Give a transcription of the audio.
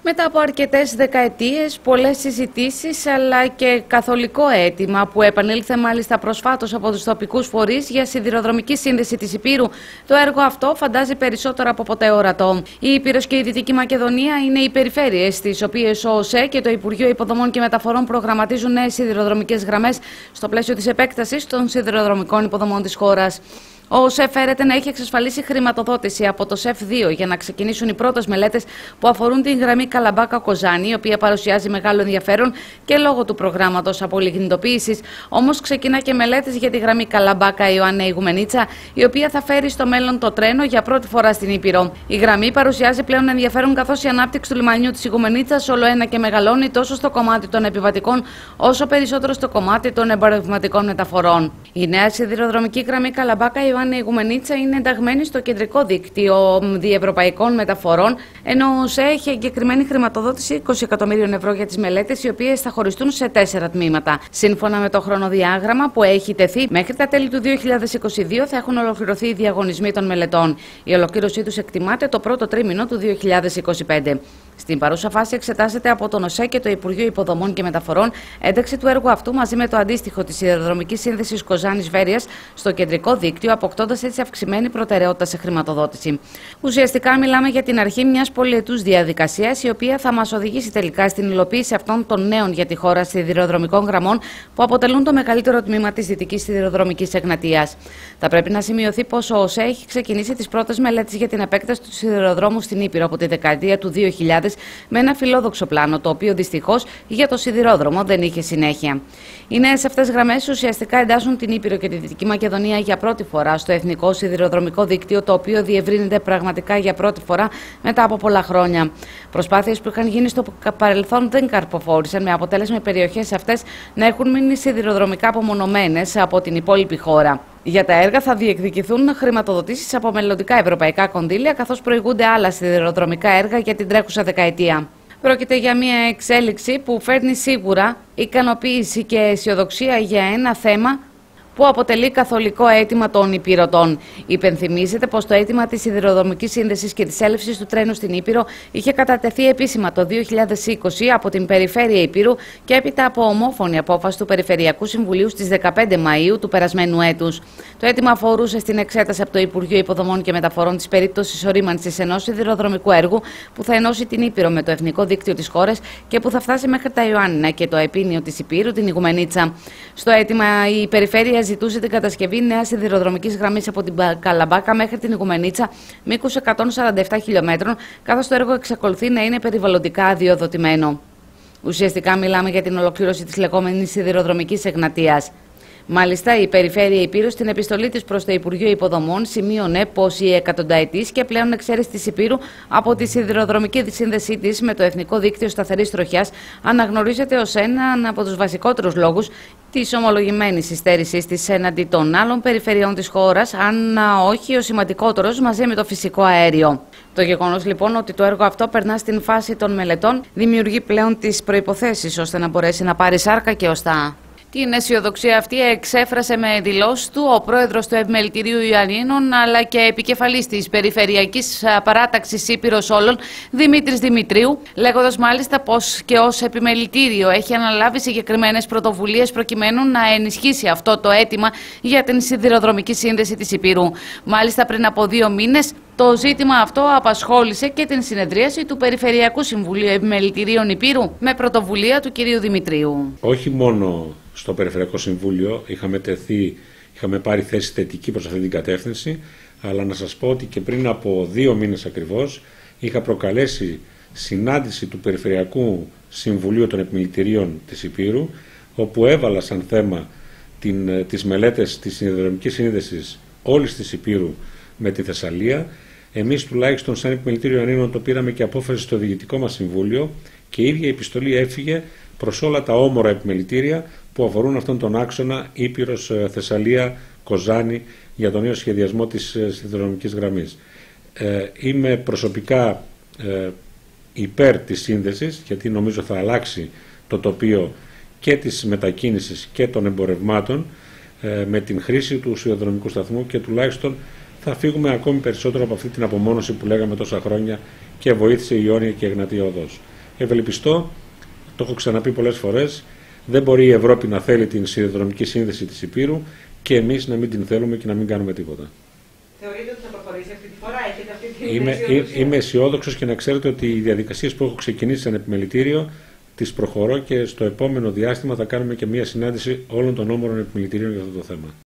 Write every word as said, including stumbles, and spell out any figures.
Μετά από αρκετές δεκαετίες, πολλές συζητήσεις αλλά και καθολικό αίτημα που επανήλθε μάλιστα προσφάτως από τους τοπικούς φορείς για σιδηροδρομική σύνδεση της Ηπείρου, το έργο αυτό φαντάζει περισσότερο από ποτέ ορατό. Η Ηπείρος και η Δυτική Μακεδονία είναι οι περιφέρειες στις οποίες ο ΟΣΕ και το Υπουργείο Υποδομών και Μεταφορών προγραμματίζουν νέες σιδηροδρομικές γραμμές στο πλαίσιο της επέκτασης των σιδηροδρομικών υποδομών της χώρας. Ο ΟΣΕ φέρεται να έχει εξασφαλίσει χρηματοδότηση από το ΣΕΦ δύο για να ξεκινήσουν οι πρώτες μελέτες που αφορούν την γραμμή Καλαμπάκα-Κοζάνη, η οποία παρουσιάζει μεγάλο ενδιαφέρον και λόγω του προγράμματος απολιγνητοποίησης. Όμως ξεκινά και μελέτες για τη γραμμή Καλαμπάκα-Ιωάννη-Ιγουμενίτσα, η οποία θα φέρει στο μέλλον το τρένο για πρώτη φορά στην Ήπειρο. Η γραμμή παρουσιάζει πλέον ενδιαφέρον καθώς η ανάπτυξη του λιμανιού της Ιγουμενίτσας όλο ένα και μεγαλώνει τόσο στο κομμάτι των επιβατικών όσο περισσότερο στο κομμάτι των εμπορευματικών μεταφορών. Η νέα σιδηροδρομική γραμμή Καλαμπάκα η Ιωάννη Ιγουμενίτσα είναι ενταγμένη στο κεντρικό δίκτυο διευρωπαϊκών μεταφορών, ενώ ο ΟΣΕ έχει εγκεκριμένη χρηματοδότηση είκοσι εκατομμύριων ευρώ για τις μελέτες, οι οποίες θα χωριστούν σε τέσσερα τμήματα. Σύμφωνα με το χρονοδιάγραμμα που έχει τεθεί, μέχρι τα τέλη του δύο χιλιάδες είκοσι δύο θα έχουν ολοκληρωθεί οι διαγωνισμοί των μελετών. Η ολοκλήρωσή τους εκτιμάται το πρώτο τρίμηνο του δύο χιλιάδες είκοσι πέντε. Στην παρούσα φάση εξετάζεται από τον ΟΣΕ και το Υπουργείο Υποδομών και Μεταφορών ένταξη του έργου αυτού μαζί με το αντίστοιχο της σιδηροδρομικής σύνδεσης Κοζάνης-Βέρειας στο κεντρικό δίκτυο, αποκτώντας έτσι αυξημένη προτεραιότητα σε χρηματοδότηση. Ουσιαστικά μιλάμε για την αρχή μιας πολυετούς διαδικασίας, η οποία θα μας οδηγήσει τελικά στην υλοποίηση αυτών των νέων για τη χώρα σιδηροδρομικών γραμμών που αποτελούν το μεγαλύτερο τμήμα της Δυτικής Σιδηροδρομικής Εγνατίας. Θα πρέπει να σημειωθεί πως ο ΟΣΕ έχει ξεκινήσει τις πρώτες μελέτες για την επέκταση του σιδηροδρόμου στην Ήπειρο από τη δεκαετία του δύο χιλιάδες με ένα φιλόδοξο πλάνο, το οποίο δυστυχώς για το σιδηρόδρομο δεν είχε συνέχεια. Οι νέες αυτές γραμμές ουσιαστικά εντάσσουν την Ήπειρο και τη Δυτική Μακεδονία για πρώτη φορά στο εθνικό σιδηροδρομικό δίκτυο, το οποίο διευρύνεται πραγματικά για πρώτη φορά μετά από πολλά χρόνια. Προσπάθειες που είχαν γίνει στο παρελθόν δεν καρποφόρησαν, με αποτέλεσμα οι περιοχές αυτές να έχουν μείνει σιδηροδρομικά απομονωμένες από την υπόλοιπη χώρα. Για τα έργα θα διεκδικηθούν χρηματοδοτήσεις από μελλοντικά ευρωπαϊκά κονδύλια, καθώς προηγούνται άλλα σιδηροδρομικά έργα για την τρέχουσα δεκαετία. Πρόκειται για μια εξέλιξη που φέρνει σίγουρα ικανοποίηση και αισιοδοξία για ένα θέμα που αποτελεί καθολικό αίτημα των Ηπειρωτών. Υπενθυμίζεται πως το αίτημα της σιδηροδρομικής σύνδεσης και της έλευσης του τρένου στην Ήπειρο είχε κατατεθεί επίσημα το δύο χιλιάδες είκοσι από την Περιφέρεια Ηπείρου και έπειτα από ομόφωνη απόφαση του Περιφερειακού Συμβουλίου στις δεκαπέντε Μαΐου του περασμένου έτους. Το αίτημα αφορούσε στην εξέταση από το Υπουργείο Υποδομών και Μεταφορών της περίπτωσης ορίμανσης ενός σιδηροδρομικού έργου που θα ενώσει την Ήπειρο με το εθνικό δίκτυο της χώρας και που θα φτάσει μέχρι τα Ιωάννινα και το επίνειο της Ηπείρου, την Ιγουμενίτσα. Στο αίτημα η Περιφέρεια ζητούσε την κατασκευή νέας σιδηροδρομικής γραμμής από την Καλαμπάκα μέχρι την Ιγουμενίτσα μήκους εκατόν σαράντα επτά χιλιομέτρων, καθώς το έργο εξακολουθεί να είναι περιβαλλοντικά αδειοδοτημένο. Ουσιαστικά μιλάμε για την ολοκλήρωση της λεγόμενης σιδηροδρομικής Εγνατίας. Μάλιστα, η Περιφέρεια Ηπείρου στην επιστολή της προς το Υπουργείο Υποδομών σημείωνε πως η εκατονταετής και πλέον εξαίρεση της Ηπείρου από τη σιδηροδρομική σύνδεσή της με το Εθνικό Δίκτυο Σταθερής Τροχιάς αναγνωρίζεται ως έναν από τους βασικότερους λόγους της ομολογημένης υστέρησης της έναντι των άλλων περιφερειών της χώρας, αν όχι ο σημαντικότερος, μαζί με το φυσικό αέριο. Το γεγονός λοιπόν ότι το έργο αυτό περνά στην φάση των μελετών δημιουργεί πλέον τις προϋποθέσεις ώστε να μπορέσει να πάρει σάρκα και οστά. Την αισιοδοξία αυτή εξέφρασε με δηλώσεις του ο πρόεδρος του Επιμελητηρίου Ιωαννίνων αλλά και επικεφαλής της Περιφερειακής Παράταξης Ήπειρος Όλων, Δημήτρης Δημητρίου, λέγοντας μάλιστα πως και ως Επιμελητήριο έχει αναλάβει συγκεκριμένες πρωτοβουλίες προκειμένου να ενισχύσει αυτό το αίτημα για την σιδηροδρομική σύνδεση της Ηπείρου. Μάλιστα, πριν από δύο μήνες, το ζήτημα αυτό απασχόλησε και την συνεδρίαση του Περιφερειακού Συμβουλίου Επιμελητηρίων Ηπείρου με πρωτοβουλία του κυρίου Δημητρίου. Όχι μόνο στο Περιφερειακό Συμβούλιο είχαμε, τεθεί, είχαμε πάρει θέση θετική προς αυτή την κατεύθυνση, αλλά να σας πω ότι και πριν από δύο μήνες ακριβώς είχα προκαλέσει συνάντηση του Περιφερειακού Συμβουλίου των Επιμελητηρίων της Ηπείρου, όπου έβαλα σαν θέμα την, τις μελέτες της σιδηροδρομικής σύνδεσης όλης της Ηπείρου με τη Θεσσαλία. Εμείς τουλάχιστον σαν Επιμελητήριο Ιωαννίνων το πήραμε και απόφαση στο Διοικητικό μας Συμβούλιο και η ίδια η επιστολή έφυγε προς όλα τα όμορα επιμελητήρια που αφορούν αυτόν τον άξονα Ήπειρος, Θεσσαλία, Κοζάνη για τον νέο σχεδιασμό της σιδηροδρομικής γραμμής. Ε, είμαι προσωπικά ε, υπέρ της σύνδεσης, γιατί νομίζω θα αλλάξει το τοπίο και της μετακίνησης και των εμπορευμάτων ε, με την χρήση του σιδηροδρομικού σταθμού και τουλάχιστον θα φύγουμε ακόμη περισσότερο από αυτή την απομόνωση που λέγαμε τόσα χρόνια και βοήθησε η Ιόνια και η Εγνατία Οδός. ευελπιστώ, το έχω ξαναπεί πολλές φορές, δεν μπορεί η Ευρώπη να θέλει την σιδηροδρομική σύνδεση της Ηπείρου και εμείς να μην την θέλουμε και να μην κάνουμε τίποτα. Θεωρείτε ότι θα προχωρήσει αυτή τη φορά, έχετε αυτή την Είμαι, αισιοδοξία? είμαι αισιόδοξος και να ξέρετε ότι οι διαδικασίες που έχω ξεκινήσει σαν επιμελητήριο τις προχωρώ και στο επόμενο διάστημα θα κάνουμε και μια συνάντηση όλων των όμορων επιμελητηρίων για αυτό το θέμα.